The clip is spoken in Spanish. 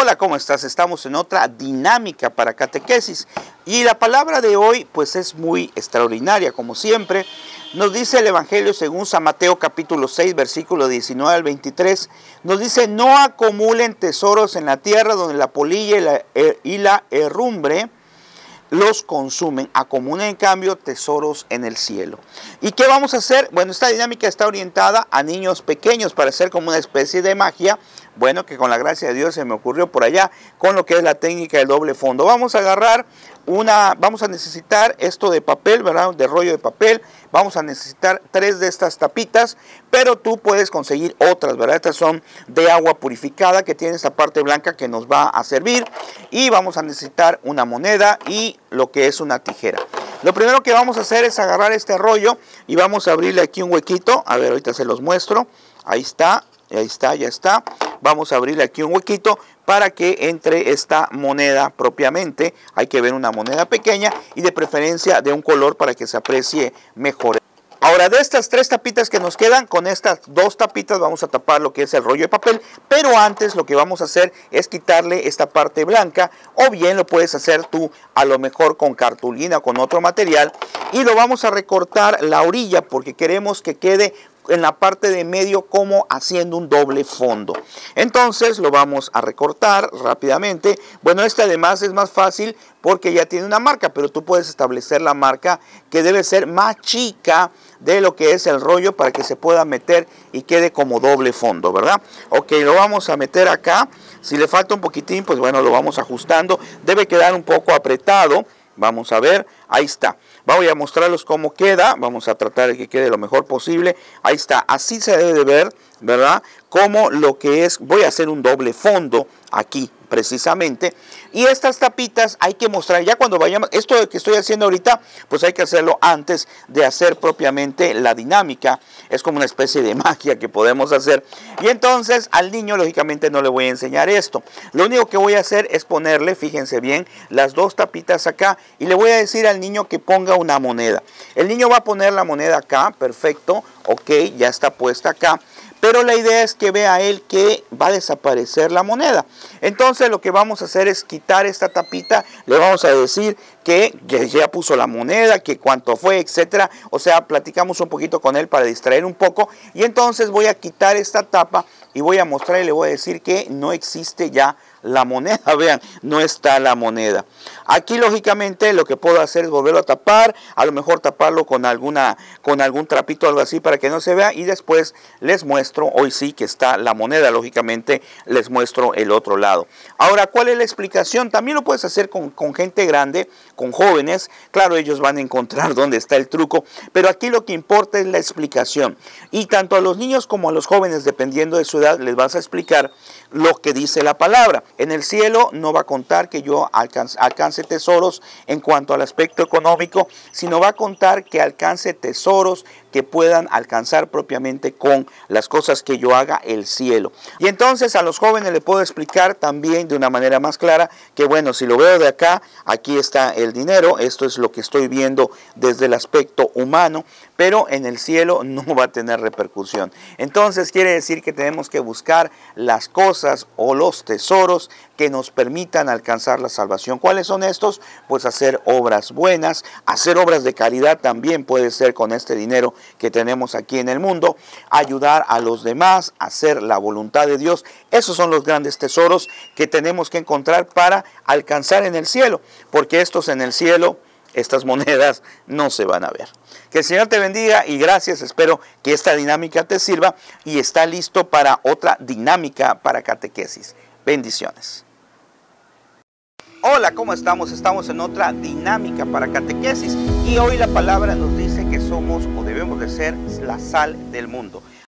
Hola, ¿cómo estás? Estamos en otra dinámica para catequesis y la palabra de hoy pues es muy extraordinaria, como siempre. Nos dice el Evangelio según San Mateo capítulo 6, versículo 19 al 23, nos dice: no acumulen tesoros en la tierra donde la polilla y la herrumbre los consumen, acumulen en cambio tesoros en el cielo. ¿Y qué vamos a hacer? Bueno, esta dinámica está orientada a niños pequeños para hacer como una especie de magia. Bueno, que con la gracia de Dios se me ocurrió por allá con lo que es la técnica del doble fondo. Vamos a agarrar vamos a necesitar esto de papel, ¿verdad? De rollo de papel. Vamos a necesitar 3 de estas tapitas, pero tú puedes conseguir otras, ¿verdad? Estas son de agua purificada que tiene esta parte blanca que nos va a servir. Y vamos a necesitar una moneda y lo que es una tijera. Lo primero que vamos a hacer es agarrar este rollo y vamos a abrirle aquí un huequito. A ver, ahorita se los muestro. Ahí está, ya está. Vamos a abrirle aquí un huequito para que entre esta moneda propiamente. Hay que ver una moneda pequeña y de preferencia de un color para que se aprecie mejor. Ahora, de estas 3 tapitas que nos quedan, con estas 2 tapitas vamos a tapar lo que es el rollo de papel, pero antes lo que vamos a hacer es quitarle esta parte blanca, o bien lo puedes hacer tú a lo mejor con cartulina o con otro material, y lo vamos a recortar la orilla porque queremos que quede en la parte de medio como haciendo un doble fondo. Entonces lo vamos a recortar rápidamente. Bueno, este además es más fácil porque ya tiene una marca, pero tú puedes establecer la marca que debe ser más chica de lo que es el rollo para que se pueda meter y quede como doble fondo, ¿verdad? Ok, lo vamos a meter acá. Si le falta un poquitín, pues bueno, lo vamos ajustando. Debe quedar un poco apretado. Vamos a ver, ahí está. Voy a mostrarles cómo queda. Vamos a tratar de que quede lo mejor posible. Ahí está, así se debe de ver, ¿verdad? Como lo que es, voy a hacer un doble fondo aquí precisamente. Y estas tapitas hay que mostrar, ya cuando vayamos, esto que estoy haciendo ahorita, pues hay que hacerlo antes de hacer propiamente la dinámica. Es como una especie de magia que podemos hacer. Y entonces al niño lógicamente no le voy a enseñar esto. Lo único que voy a hacer es ponerle, fíjense bien, las 2 tapitas acá y le voy a decir al niño que ponga una moneda. El niño va a poner la moneda acá, perfecto, ok, ya está puesta acá. Pero la idea es que vea él que va a desaparecer la moneda. Entonces lo que vamos a hacer es quitar esta tapita. Le vamos a decir que ya puso la moneda, que cuánto fue, etcétera. O sea, platicamos un poquito con él para distraer un poco. Y entonces voy a quitar esta tapa y voy a mostrar y le voy a decir que no existe ya la moneda. Vean, no está la moneda. Aquí lógicamente lo que puedo hacer es volverlo a tapar, a lo mejor taparlo con algún trapito o algo así para que no se vea, y después les muestro, hoy sí que está la moneda, lógicamente les muestro el otro lado. Ahora, ¿cuál es la explicación? También lo puedes hacer con gente grande, con jóvenes, claro, ellos van a encontrar dónde está el truco, pero aquí lo que importa es la explicación. Y tanto a los niños como a los jóvenes, dependiendo de su edad, les vas a explicar lo que dice la palabra. En el cielo no va a contar que yo alcance tesoros en cuanto al aspecto económico, sino va a contar que alcance tesoros que puedan alcanzar propiamente con las cosas que yo haga el cielo. Y entonces a los jóvenes les puedo explicar también de una manera más clara que bueno, si lo veo de acá, aquí está el dinero, esto es lo que estoy viendo desde el aspecto humano, pero en el cielo no va a tener repercusión. Entonces quiere decir que tenemos que buscar las cosas o los tesoros que nos permitan alcanzar la salvación. ¿Cuáles son estos? Pues hacer obras buenas, hacer obras de caridad también puede ser con este dinero que tenemos aquí en el mundo, ayudar a los demás, hacer la voluntad de Dios. Esos son los grandes tesoros que tenemos que encontrar para alcanzar en el cielo, porque estos en el cielo, estas monedas no se van a ver. Que el Señor te bendiga y gracias. Espero que esta dinámica te sirva y está listo para otra dinámica para catequesis. Bendiciones. Hola, ¿cómo estamos? Estamos en otra dinámica para catequesis y hoy la palabra nos dice que somos o debemos de ser la sal del mundo.